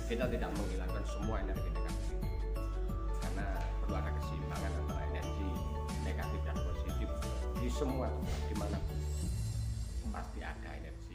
kita tidak menghilangkan semua energi negatif itu, karena perlu ada keseimbangan antara energi negatif dan positif di semua tempat, di mana pasti ada energi.